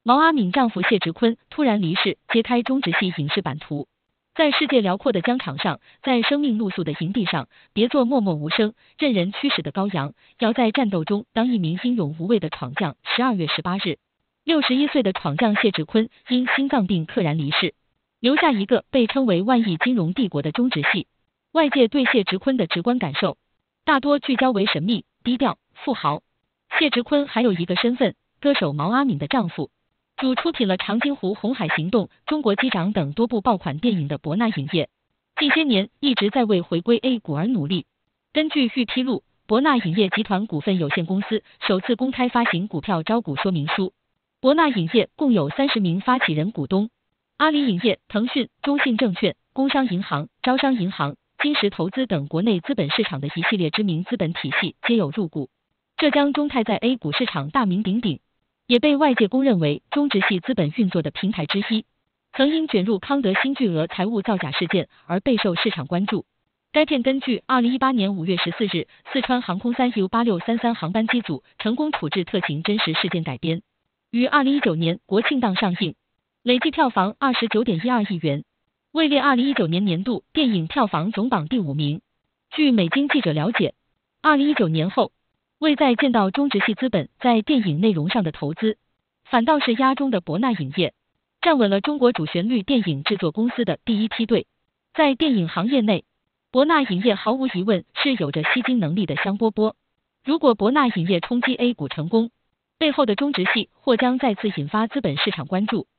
毛阿敏丈夫谢植坤突然离世，揭开中植系影视版图。在世界辽阔的疆场上，在生命露宿的营地上，别做默默无声、任人驱使的羔羊，要在战斗中当一名英勇无畏的闯将。12月18日，61岁的闯将谢植坤因心脏病溘然离世，留下一个被称为万亿金融帝国的中植系。外界对谢植坤的直观感受，大多聚焦为神秘、低调、富豪。谢植坤还有一个身份，歌手毛阿敏的丈夫。主出品了《长津湖》《红海行动》《中国机长》等多部爆款电影的博纳影业，近些年一直在为回归 A 股而努力。根据预披露，博纳影业集团股份有限公司首次公开发行股票招股说明书。博纳影业共有30名发起人股东，阿里影业、腾讯、中信证券、工商银行、招商银行、金石投资等国内资本市场的一系列知名资本体系皆有入股。浙江中泰在 A 股市场大名鼎鼎，也被外界公认为中植系资本运作的平台之一，曾因卷入康德新巨额财务造假事件而备受市场关注。该片根据2018年5月14日四川航空3U8633航班机组成功处置特情真实事件改编，于2019年国庆档上映，累计票房29.12亿元，位列2019年年度电影票房总榜第5名。据美经记者了解，2019年后，未再见到中植系资本在电影内容上的投资，反倒是压中的博纳影业，站稳了中国主旋律电影制作公司的第一梯队。在电影行业内，博纳影业毫无疑问是有着吸金能力的香饽饽。如果博纳影业冲击 A 股成功，背后的中植系或将再次引发资本市场关注。